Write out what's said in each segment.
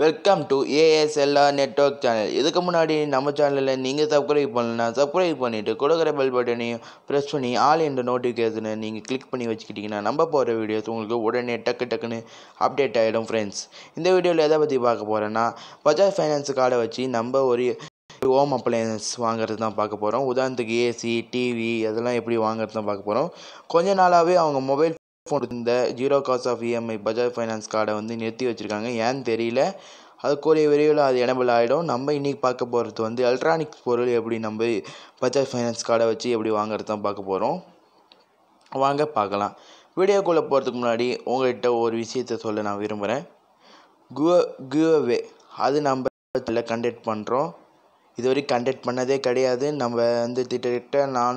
Welcome to ASLR network channel. இதுக்கு முன்னாடி நம்ம சேனலில் நீங்கள் சப்ஸ்கிரைப் பண்ணலன்னா சப்ஸ்கிரைப் பண்ணிவிட்டு கொடுக்குற பெல் பட்டனையும் ப்ரெஸ் பண்ணி ஆல் என்ற நோட்டிஃபிகேஷனை நீங்கள் கிளிக் பண்ணி வச்சுக்கிட்டிங்கன்னா நம்ம போகிற வீடியோஸ் உங்களுக்கு உடனே டக்குன்னு அப்டேட் ஆகிடும் ஃப்ரெண்ட்ஸ். இந்த வீடியோவில் எதை பற்றி பார்க்க போகிறேன்னா, பஜாஜ் ஃபைனான்ஸ் கார்டை வச்சு நம்ம ஒரு ஹோம் அப்ளையன்ஸ் வாங்குறது தான் பார்க்க போகிறோம். உதாரணத்துக்கு ஏசி, டிவி அதெல்லாம் எப்படி வாங்குறது தான் பார்க்க போகிறோம். கொஞ்ச நாளாகவே அவங்க மொபைல் ஃபோன் இந்த zero cost of EMI Bajaj finance கார்டை நிறுத்தி வச்சுருக்காங்க. ஏன்னு தெரியல. அது கூடிய விரைவில் அது எனபிள் ஆகிடும். நம்ம இன்றைக்கி பார்க்க போகிறது எலக்ட்ரானிக்ஸ் பொருள் எப்படி நம்ம பஜாஜ் ஃபைனான்ஸ் கார்டை வச்சு எப்படி வாங்குறது தான் பார்க்க போகிறோம். வாங்க பார்க்கலாம். வீடியோக்குள்ளே போகிறதுக்கு முன்னாடி உங்கள்கிட்ட ஒரு விஷயத்த சொல்ல நான் விரும்புகிறேன். கிவ்அவே அது நம்ம கண்டக்ட் பண்ணுறோம். இது வரைக்கும் கண்டக்ட் பண்ணதே கிடையாது. நம்ம கிட்டத்தட்ட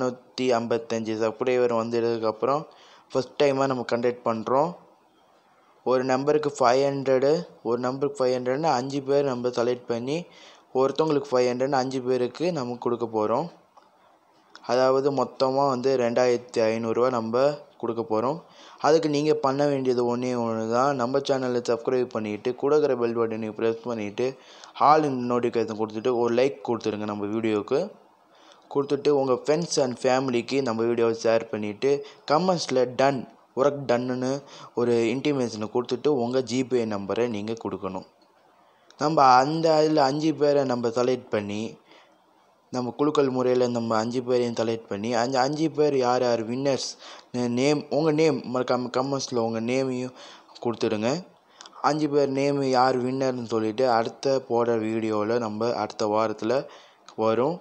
455 சப்ஸ்கிரைபர் வந்ததுக்கப்புறம் ஃபஸ்ட் டைமாக நம்ம கண்டக்ட் பண்ணுறோம். ஒரு நம்பருக்கு 500, ஒரு நம்பருக்கு 500ன்னு 5 பேர் நம்ம செலக்ட் பண்ணி ஒருத்தவங்களுக்கு 500ன்னு 5 பேருக்கு நம்ம கொடுக்க போகிறோம். அதாவது மொத்தமாக 2500 நம்ம கொடுக்க போகிறோம். அதுக்கு நீங்கள் பண்ண வேண்டியது ஒன்று தான், நம்ம சேனலில் சப்ஸ்கிரைப் பண்ணிவிட்டு கொடுக்குற பெல் பட்டனை ப்ரெஸ் பண்ணிவிட்டு ஆல் நோட்டிஃபிகேஷன் கொடுத்துட்டு ஒரு லைக் கொடுத்துருங்க. நம்ம வீடியோவுக்கு கொடுத்துட்டு உங்கள் ஃப்ரெண்ட்ஸ் அண்ட் ஃபேமிலிக்கு நம்ம வீடியோவை ஷேர் பண்ணிவிட்டு கமெண்ட்ஸில் டன் ஒர்க் டன்னு ஒரு இன்டிமேஷனை கொடுத்துட்டு உங்கள் ஜிபே நம்பரை நீங்கள் கொடுக்கணும். நம்ம அதில் 5 பேரை நம்ம செலக்ட் பண்ணி நம்ம குலுக்கல் முறையில் நம்ம 5 பேரையும் செலக்ட் பண்ணி அந்த 5 பேர் யார் யார் வின்னர்ஸ் நேம், உங்கள் நேம் கமெண்ட்ஸில் உங்கள் நேமையும் கொடுத்துடுங்க. 5 பேர் நேம் யார் வின்னர்னு சொல்லிவிட்டு அடுத்த போடுற வீடியோவில் நம்ம அடுத்த வாரத்தில் வரும்.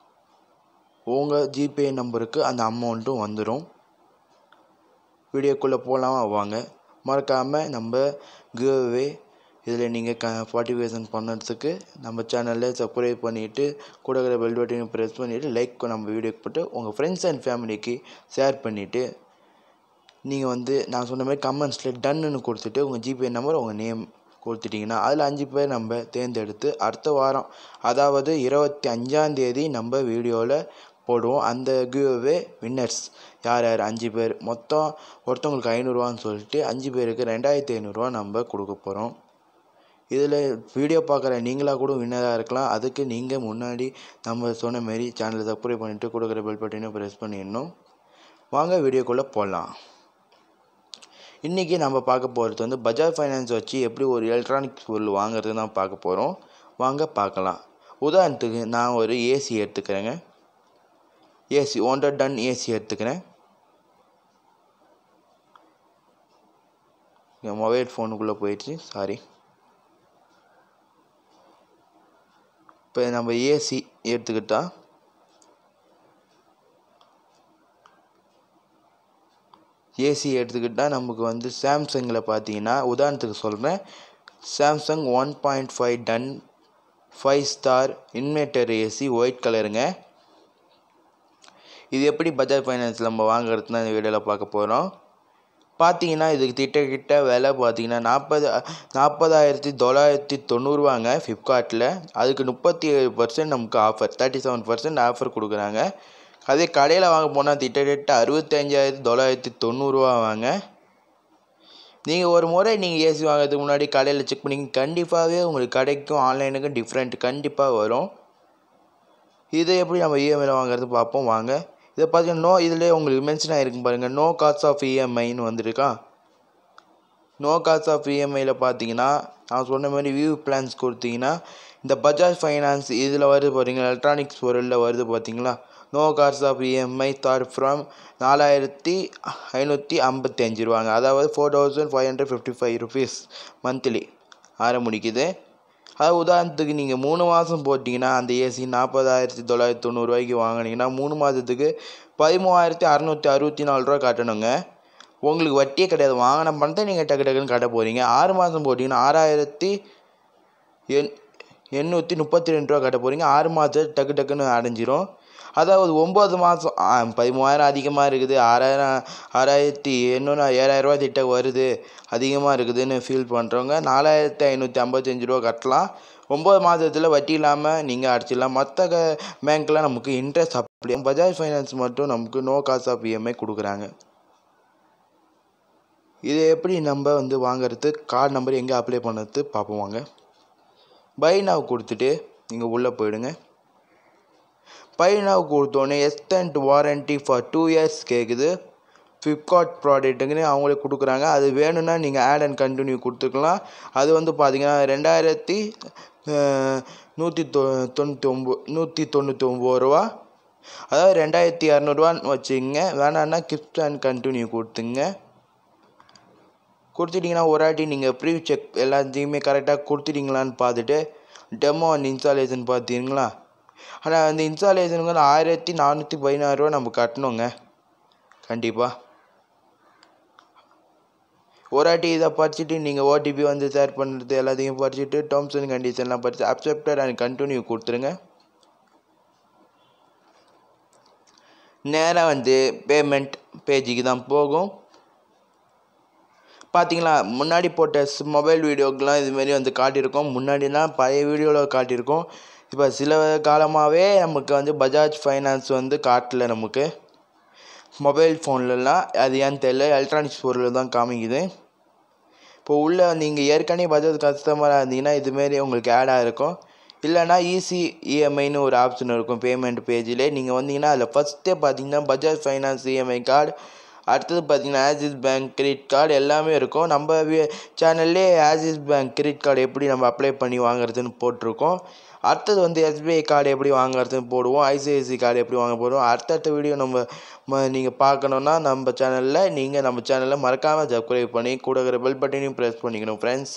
உங்கள் ஜிபே நம்பருக்கு அந்த அமௌண்ட்டும் வந்துடும். வீடியோக்குள்ளே போகலாமா வாங்க. மறக்காமல் நம்ம கிவ்அவே இதில் நீங்கள் பார்ட்டிசிபேஷன் பண்ணுறதுக்கு நம்ம சேனலில் சப்ஸ்கிரைப் பண்ணிவிட்டு கொடுக்குற பெல் பட்டனையும் ப்ரெஸ் பண்ணிவிட்டு லைக் நம்ம வீடியோக்கு போட்டு உங்கள் ஃப்ரெண்ட்ஸ் அண்ட் ஃபேமிலிக்கு ஷேர் பண்ணிவிட்டு நீங்கள் நான் சொன்ன மாதிரி கமெண்ட்ஸில் டன்னு கொடுத்துட்டு உங்கள் ஜிபே நம்பர் உங்கள் நேம் கொடுத்துட்டிங்கன்னா அதில் 5 பேர் நம்ம தேர்ந்தெடுத்து அடுத்த வாரம் அதாவது 25ஆம் தேதி நம்ம வீடியோவில் போடுவோம். அந்த கிவ்அவே வின்னர்ஸ் யார் 5 பேர் மொத்தம் ஒருத்தவங்களுக்கு 500ரூவான்னு சொல்லிட்டு 5 பேருக்கு 2500 நம்ம கொடுக்க போகிறோம். இதில் வீடியோ பார்க்குற நீங்களாக கூட வின்னராக இருக்கலாம். அதுக்கு நீங்கள் முன்னாடி நம்ம சொன்ன மாரி சேனலை சப்ஸ்கிரைப் பண்ணிவிட்டு கொடுக்குற பெல் பட்டனையும் ப்ரெஸ் பண்ணிடணும். வாங்க வீடியோக்குள்ளே போடலாம். இன்றைக்கி நம்ம பார்க்க போகிறது பஜாஜ் ஃபைனான்ஸ் வச்சு எப்படி ஒரு எலக்ட்ரானிக்ஸ் பொருள் வாங்குறது தான் பார்க்க போகிறோம். வாங்க பார்க்கலாம். உதாரணத்துக்கு நான் ஒரு ஏசி எடுத்துக்கிறேங்க. ஏசி 100 டன் ஏசி எடுத்துக்கிறேன். என் மொபைல் ஃபோனுக்குள்ளே போயிடுச்சு, சாரி. இப்போ நம்ம ஏசி எடுத்துக்கிட்டால் நமக்கு சாம்சங்கில் பார்த்தீங்கன்னா உதாரணத்துக்கு சொல்கிறேன். Samsung 1.5 ton 5 star inverter AC white கலருங்க. இது எப்படி பஜாஜ் ஃபைனான்ஸில் நம்ம வாங்குறது தான் இந்த வீடியோவில் பார்க்க போகிறோம். பார்த்தீங்கன்னா இதுக்கு திட்ட விலை பார்த்தீங்கன்னா 40,990 ஃப்ளிப்கார்ட்டில். அதுக்கு 37% நமக்கு ஆஃபர், 37% ஆஃபர் கொடுக்குறாங்க. அதே கடையில் வாங்க போனால் திட்ட 65,990 வாங்க. நீங்கள் ஒரு முறை ஏசி வாங்குறதுக்கு முன்னாடி கடையில் செக் பண்ணி கண்டிப்பாகவே உங்களுக்கு கடைக்கும் ஆன்லைனுக்கும் டிஃப்ரெண்ட் கண்டிப்பாக வரும். இதை எப்படி நம்ம இஎம்ஐயில் வாங்குறது பார்ப்போம் வாங்க. இதை பார்த்தீங்கன்னா இதில் உங்களுக்கு மென்ஷன் ஆகிருக்கும் பாருங்கள், நோ காஸ்ட் ஆஃப் இஎம்ஐன்னு வந்துருக்கா. நோ காஸ்ட் ஆஃப் இஎம்ஐயில் பார்த்தீங்கன்னா நான் சொன்ன மாதிரி வியூ பிளான்ஸ் கொடுத்தீங்கன்னா இந்த பஜாஜ் ஃபைனான்ஸ் இதில் வருது பார்த்தீங்கன்னா எலக்ட்ரானிக்ஸ் பொருளில் வருது பார்த்தீங்களா. No cost of EMI start from 4,555 ரூபாங்க. அதாவது 4,555 ருபீஸ் மந்த்லி ஆரம்பிக்குது. அதாவது உதாரணத்துக்கு நீங்கள் 3 மாதம் போட்டிங்கன்னா அந்த ஏசி 40,990 ரூபாய்க்கு வாங்கினீங்கன்னா 3 மாதத்துக்கு 13,664 ரூபா கட்டணுங்க. உங்களுக்கு வட்டியே கிடையாது. வாங்கின பணத்தை நீங்கள் டக்குன்னு கட்ட போகிறீங்க. 6 மாதம் போட்டிங்கன்னா 6,832 ரூபா கட்ட போகிறீங்க. 6 மாதம் டக்குன்னு அடைஞ்சிரும். அதாவது 9 மாதம் 13,000 அதிகமாக இருக்குது, 6,800 7,000 ரூபா திட்ட வருது, அதிகமாக இருக்குதுன்னு ஃபீல் பண்ணுறவங்க 4,555 ரூபா கட்டலாம். 9 மாதத்தில் வட்டி இல்லாமல் நீங்கள் அடிச்சிடலாம். மற்ற பேங்க்கில் நமக்கு இன்ட்ரெஸ்ட் அப்படி, பஜாஜ் ஃபைனான்ஸ் மட்டும் நமக்கு நோ காஸ்ட் ஆஃப் இஎம்ஐ கொடுக்குறாங்க. இதை எப்படி நம்ம வாங்குறது, கார்டு நம்பர் எங்கே அப்ளை பண்ணுறது பார்ப்போம் வாங்க. பை நவ் கொடுத்துட்டு நீங்கள் உள்ளே போயிடுங்க. பை நவ் கொடுத்தோன்னே எக்ஸ்டெண்ட் வாரண்டி ஃபார் 2 years கேட்குது. ஃப்ளிப்கார்ட் ப்ராடக்ட்டுங்கன்னு அவங்களே கொடுக்குறாங்க. அது வேணும்னா நீங்கள் ஆட் அண்ட் கண்டினியூ கொடுத்துக்கலாம். அது வந்து பார்த்தீங்கன்னா 2199 ரூபா, அதாவது 2200 வச்சுங்க. வேணான்னா கிஃப்ட் அண்ட் கண்டினியூ கொடுத்துங்க. கொடுத்துட்டிங்கன்னா ஒரு வாட்டி நீங்கள் ப்ரீ செக் எல்லாத்தையுமே கரெக்டாக கொடுத்துட்டிங்களான்னு பார்த்துட்டு டெமோ அண்ட் இன்ஸ்டாலேஷன் பார்த்தீங்களா. ஆனால் அந்த இன்ஸ்டாலேஷனுக்கு 1416 ரூபா நம்ம கட்டணுங்க கண்டிப்பாக. ஒரு வாட்டி இதை படிச்சுட்டு நீங்கள் ஓடிபி வந்து ஷேர் பண்ணுறது எல்லாத்தையும் படிச்சுட்டு டேர்ம்ஸ் அண்ட் கண்டிஷன்லாம் படித்து அக்செப்டட் அண்ட் கண்டினியூ கொடுத்துருங்க. நேராக வந்து பேமெண்ட் பேஜுக்கு தான் போகும். பார்த்தீங்களா, முன்னாடி போட்ட மொபைல் வீடியோக்கெலாம் இதுமாரி வந்து காட்டியிருக்கோம். முன்னாடிலாம் பழைய வீடியோவில் காட்டியிருக்கோம். இப்போ சில காலமாகவே நமக்கு வந்து பஜாஜ் ஃபைனான்ஸ் வந்து காட்டல நமக்கு மொபைல் ஃபோன்லலாம். அது ஏன்னு தெரியல, எலக்ட்ரானிக்ஸ் பொருள் தான் காமிக்குது. இப்போ உள்ள நீங்கள் ஏற்கனவே பஜாஜ் கஸ்டமராக இருந்தீங்கன்னா இதுமாரி உங்களுக்கு ஆடாக இருக்கும். இல்லைனா ஈஸி இஎம்ஐன்னு ஒரு ஆப்ஷன் இருக்கும் பேமெண்ட் பேஜில். நீங்கள் வந்தீங்கன்னா அதில் ஃபஸ்ட்டே பார்த்தீங்கன்னா பஜாஜ் ஃபைனான்ஸ் இஎம்ஐ கார்டு, அடுத்தது பார்த்தீங்கன்னா ஆக்சிஸ் பேங்க் கிரெடிட் கார்டு எல்லாமே இருக்கும். நம்ம சேனல்லே ஆக்சிஸ் பேங்க் கிரெடிட் கார்டு எப்படி நம்ம அப்ளை பண்ணி வாங்குறதுன்னு போட்டிருக்கோம். அடுத்தது வந்து எஸ்பிஐ கார்டு எப்படி வாங்குறதுன்னு போடுவோம், ஐசிஐசி கார்டு எப்படி வாங்க போடுவோம். அடுத்தடுத்த வீடியோ நீங்கள் பார்க்கணுன்னா நம்ம சேனலில் மறக்காமல் சப்ஸ்கிரைப் பண்ணி கூட இருக்கிற பெல் பட்டனையும் ப்ரெஸ் பண்ணிக்கணும் ஃப்ரெண்ட்ஸ்.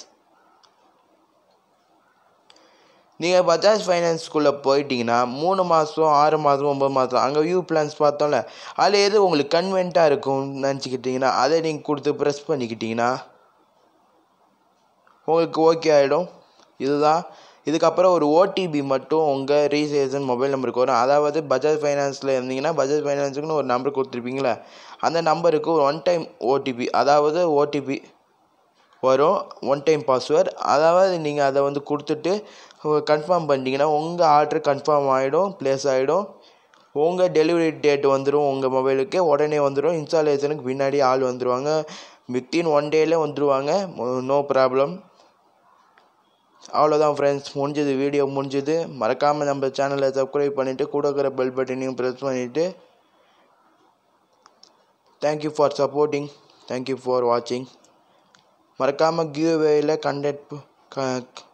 நீங்கள் பஜாஜ் ஃபைனான்ஸ்குள்ளே போயிட்டீங்கன்னா 3 மாதம் 6 மாதம் 9 மாதம் அங்கே வியூ பிளான்ஸ் பார்த்தோம்ல, அதில் எது உங்களுக்கு கன்வென்ட்டாக இருக்கும்னு நினச்சிக்கிட்டிங்கன்னா அதை நீங்கள் கொடுத்து ப்ரெஸ் பண்ணிக்கிட்டிங்கன்னா உங்களுக்கு ஓகே ஆகிடும். இதுதான். இதுக்கப்புறம் ஒரு ஓடிபி மட்டும் உங்கள் ரீசேஷன் மொபைல் நம்பருக்கு வரும். அதாவது பஜாஜ் ஃபைனான்ஸில் இருந்தீங்கன்னா பஜாஜ் ஃபைனான்ஸுக்குன்னு ஒரு நம்பர் கொடுத்துருப்பீங்களே, அந்த நம்பருக்கு ஒரு 1 டைம் ஓடிபி, அதாவது ஓடிபி வரும், 1 டைம் பாஸ்வேர்டு. அதாவது நீங்கள் அதை வந்து கொடுத்துட்டு கன்ஃபார்ம் பண்ணிட்டீங்கன்னா உங்கள் ஆர்டர் கன்ஃபார்ம் ஆகிடும், ப்ளேஸ் ஆகிடும். உங்கள் டெலிவரி டேட் வந்துடும், உங்கள் மொபைலுக்கு உடனே வந்துடும். இன்ஸ்டாலேஷனுக்கு பின்னாடி ஆள் வந்துடுவாங்க, வித்தின் 1 டேலே வந்துடுவாங்க, நோ ப்ராப்ளம். அவ்வளோதான் ஃப்ரெண்ட்ஸ், முடிஞ்சது, வீடியோ முடிஞ்சது. மறக்காமல் நம்ம சேனலை சப்ஸ்கிரைப் பண்ணிவிட்டு கூட இருக்கிற பெல் பட்டனையும் ப்ரெஸ் பண்ணிவிட்டு thank you for supporting, thank you for வாட்சிங். மறக்காமல் கிவ்அவேயில் கண்டெக்ட்